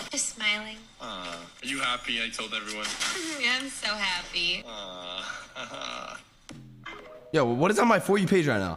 Just smiling. Are you happy I told everyone? Yeah, I'm so happy. Yo, what is on my For You page right now?